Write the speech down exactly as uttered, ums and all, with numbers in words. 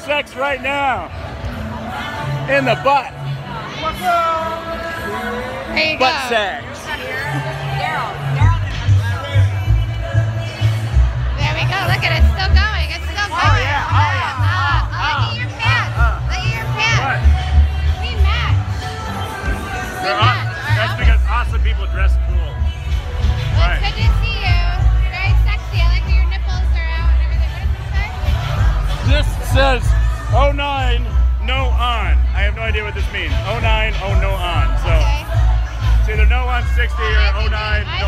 sex right now. In the butt. There you Butt go. sex. There we go. Look at it. It's still going. It's still going. Oh yeah. Oh yeah. Uh, uh, look at your pants. Look at your pants. What? We match. We They're match. aw- Our That's outfits. because awesome people dress cool. Well, Right. it's good to see you. Very sexy. I like how your nipples are out and everything. What does it say? This says oh nine, no on. I have no idea what this means. oh nine, oh no on. So Okay. it's either no on sixty I or think oh nine. we- I